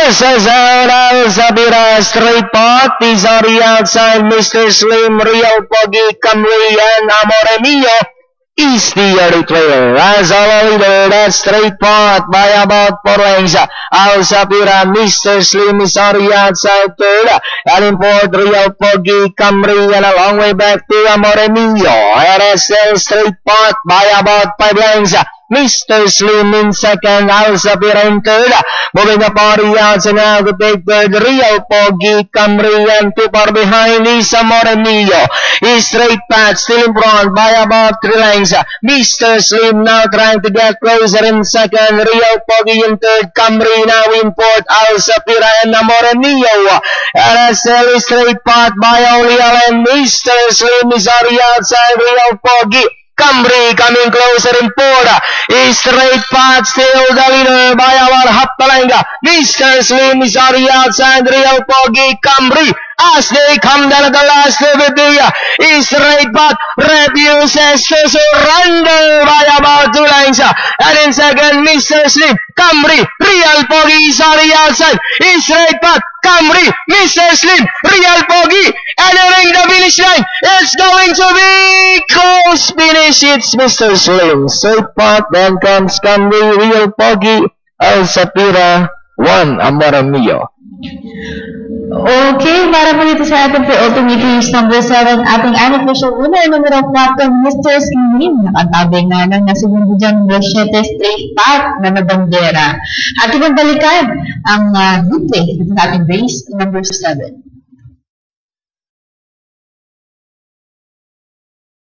Misses out Alzabira, straight pot, is on the outside, Mr. Slim, Real Poggy, Camry, and Amore Mio is the early trail. As a leader, that straight pot by about 4 lengths. Alzabira, Mr. Slim is on the outside third, and in fourth, Real Poggy, Camry, and a long way back to Amore Mio. RSL straight pot by about 5 lengths. Mr. Slim in second, Alzabira in third. Moving up on the outside now to take third, Real Poggy, Camry, and too far behind is Amore Mio. He's straight path, still in front by about 3 lengths. Mr. Slim now trying to get closer in second, Real Poggy in third, Camry now in fourth, Alzabira and Amore Mio. RSL is straight path by only Allen. Mr. Slim is on the outside, Real Poggy. Camry coming closer in fourth. Is straight path still the leader by our Hapalenga. Mr. Slim is on the outside, Real Poggy, Camry. As they come down at the last of the is straight path refuses to surrender by about 2 lengths. And in second, Mr. Slim, Camry, Real Poggy is on the outside. Is straight path, Camry, Mr. Slim, Real Poggy, entering the finish line. It's going to be close finish. It's Mr. Slim, straight path, then comes Camry, Real Poggy, Alzabira, 1, Amore Mio. Okay, para po dito sa ating pre-ultimate race number 7, ating unofficial winner numero 4, Mr. Slim. Nakatabing nga lang na segundo dyan, numero 7, straight path na nabandera. At ibang balikan ang good play dito sa ating race number 7.